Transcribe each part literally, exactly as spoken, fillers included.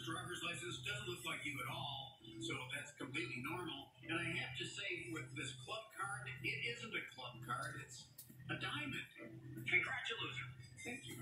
driver's license doesn't look like you at all, so that's completely normal. And I have to say, with this club card, it isn't a club card, it's a diamond. Congratulations. Thank you.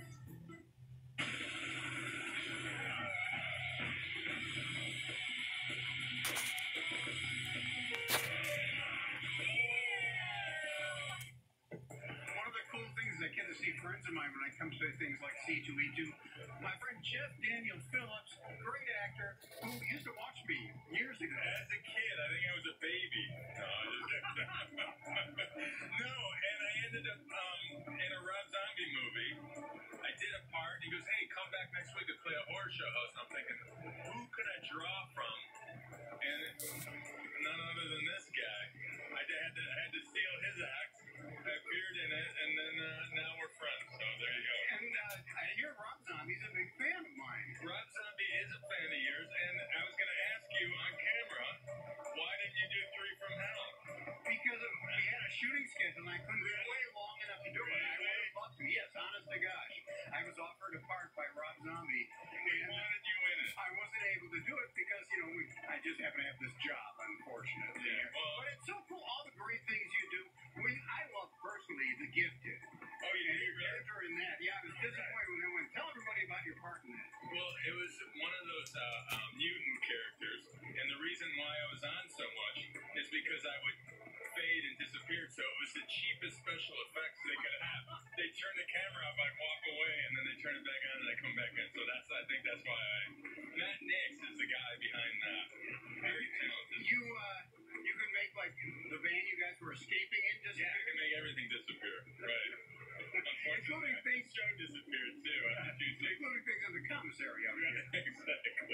I get to see friends of mine when I come to things like C two E two. My friend Jeff Daniel Phillips, great actor, who used to watch me years ago. As a kid, I think I was a baby. No, I just no, and I ended up um, in a Rob Zombie movie. I did a part, and he goes, hey, come back next week to play a horror show host. And I'm thinking, who could I draw from? And none other than this guy. I had to, I had to steal his act. I appeared in it, and then uh, now we're friends, so there you go. And uh, I hear Rob Zombie's a big fan of mine. Rob Zombie is a fan of yours, and I was going to ask you on camera, why didn't you do Three from Hell? Because of, we had a shooting schedule, and I couldn't wait long enough to do it. I would have loved to. Yes, honest to gosh. I was offered a part by Rob Zombie. We wanted you in it. I wasn't able to do it because, you know, we, I just happen to have this job, unfortunately. Yeah, well, but it's so cool, all the great things you do. I mean, I love personally The Gifted. Oh, you did? Your character in that. Yeah, I was disappointed when I went. Tell everybody about your part in that. Well, it was one of those uh, um, mutant characters, and the reason why I was on so much is because I would fade and disappear, so it was the cheapest special effects they could have. They turn the camera off, I'd walk away, and then they turn it back on, and I come back in. So that's, I think that's why I... Matt Nix is the guy behind that. Very talented. You, uh, you can make, like, the van you guys were escaping in disappear? Yeah, I can make everything disappear. Right. Unfortunately, including things show disappeared, too. I had to do including things in the commissary. I mean. Exactly.